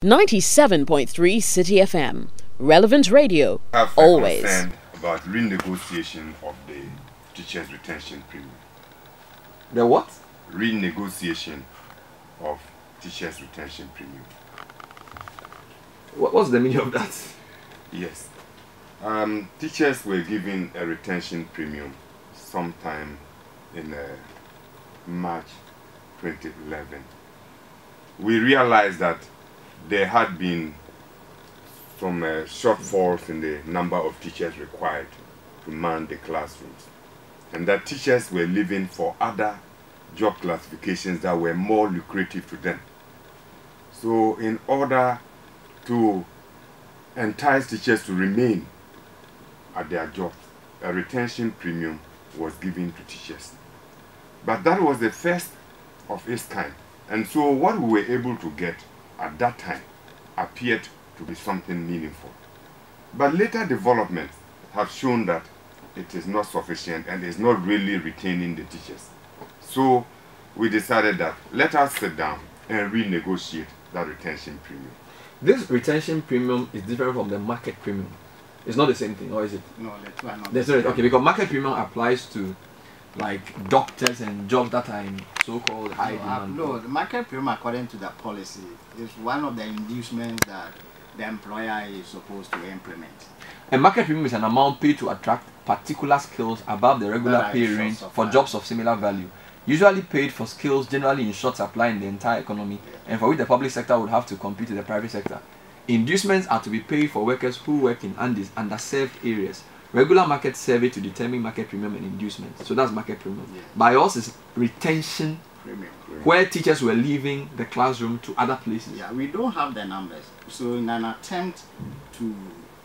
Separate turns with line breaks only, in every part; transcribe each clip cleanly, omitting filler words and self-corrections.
97.3 City FM. Relevant radio. Always.
Concerned about renegotiation of the teachers' retention premium.
The what?
Renegotiation of teachers' retention premium.
What's the meaning of that?
Yes. Teachers were given a retention premium sometime in March 2011. We realized that there had been some shortfalls in the number of teachers required to man the classrooms, and that teachers were leaving for other job classifications that were more lucrative to them. So in order to entice teachers to remain at their jobs, a retention premium was given to teachers. But that was the first of its kind. And so what we were able to get at that time appeared to be something meaningful. But later developments have shown that it is not sufficient and is not really retaining the teachers. So we decided that let us sit down and renegotiate that retention premium.
This retention premium is different from the market premium. It's not the same thing, or is it?
No, the two are not.
Okay, because market premium applies to like doctors and jobs that are in so-called high demand.
No, the market premium, according to the policy, is one of the inducements that the employer is supposed to implement.
A market premium is an amount paid to attract particular skills above the regular pay range for jobs of similar value, usually paid for skills generally in short supply in the entire economy, and for which the public sector would have to compete with the private sector. Inducements are to be paid for workers who work in underserved areas. Regular market survey to determine market premium and inducements. So that's market premium.
Yeah.
By yours is retention
Premium.
where teachers were leaving the classroom to other places.
Yeah, we don't have the numbers. So in an attempt to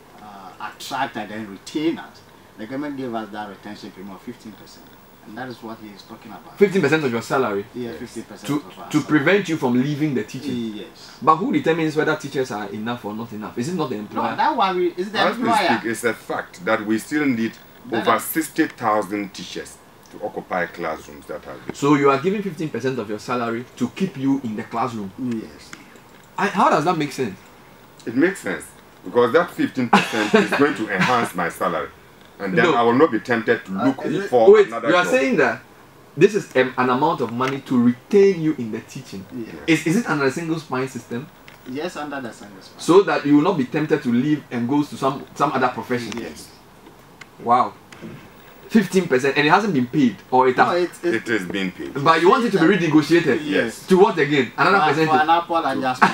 attract and then retain us, the government gave us that retention premium of 15%. And that is what he is talking about.
15% of your salary.
Yeah, 50%
To
of our
prevent you from leaving the teaching.
Yes.
But who determines whether teachers are enough or not enough? Is it not the employer?
No, that one is the
As we
employer.
speak, it's a fact that we still need over 60,000 teachers to occupy classrooms that are there.
So you are giving 15% of your salary to keep you in the classroom.
Yes.
How does that make sense?
It makes sense because that 15% is going to enhance my salary, and then
No.
I will not be tempted to look
Is it-
for
Wait,
another
you are
job.
saying that this is an amount of money to retain you in the teaching.
Yes.
Is it under a single spine system?
Yes, under the single spine.
So that you will not be tempted to leave and go to some other profession?
Yes.
Wow. 15%, and it hasn't been paid, or it
No,
has,
It is being paid.
but you want it to be renegotiated.
Yes.
To what again? Another
For
percentage.
an apple adjustment.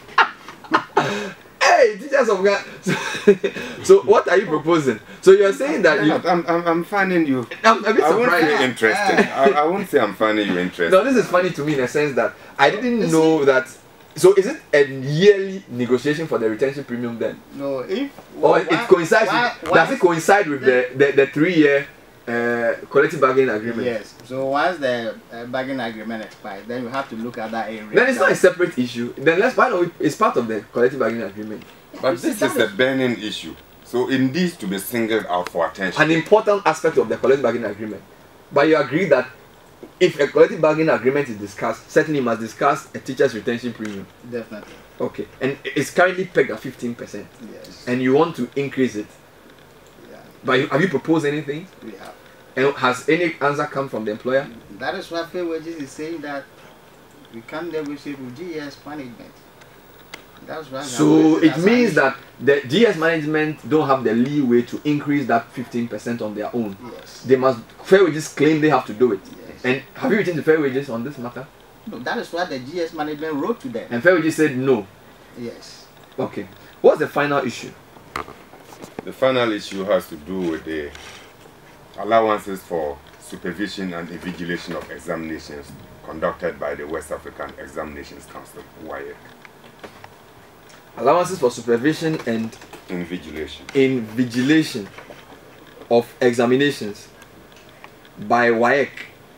Hey, teachers of God. So what are you proposing? So you are saying that you.
I'm finding you.
I'm a bit
I won't say
surprised.
interesting. I won't say I'm finding you interesting.
No, this is funny to me in a sense that I didn't know that. So is it a yearly negotiation for the retention premium then?
No, if
Or it coincides with, does it coincide with the 3-year collective bargaining agreement?
Yes. So once the bargaining agreement expires, then you have to look at that area.
Then it's not a separate issue. Then why don't we, it's part of the collective bargaining agreement.
But this is a burning issue, so it needs to be singled out for attention.
An important aspect of the collective bargaining agreement. But you agree that if a collective bargaining agreement is discussed, certainly you must discuss a teacher's retention premium.
Definitely.
Okay. And it's currently pegged at 15%.
Yes.
And you want to increase it.
Yeah,
But have you proposed anything?
we have.
And has any answer come from the employer?
That is why Fair Wages is saying that we can't negotiate with GS management. That's why.
So it means that the GS management don't have the leeway to increase that 15% on their own.
Yes.
They must, Fair Wages claim they have to do it.
Yes.
And have you written to Fair Wages on this matter?
No, that is what the GS management wrote to them.
And Fair Wages said no.
Yes.
Okay. What's the final issue?
The final issue has to do with the allowances for supervision and invigilation of examinations conducted by the West African Examinations Council, WAEC.
Allowances for supervision and
Invigilation.
of examinations by WAEC.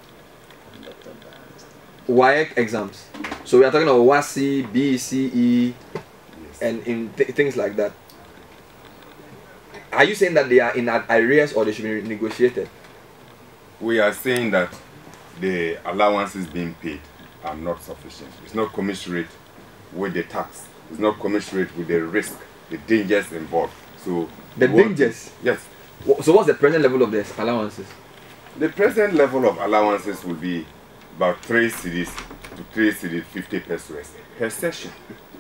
WAEC exams. So we are talking about WASI, BCE,
Yes.
and things like that. Are you saying that they are in arrears or they should be negotiated?
We are saying that the allowances being paid are not sufficient. It's not commensurate with the tax is not commensurate with the risk, the dangers involved. So
the dangers?
Yes.
So what's the present level of the allowances?
The present level of allowances will be about 3 cedis to 3 cedis 50 pesos per session.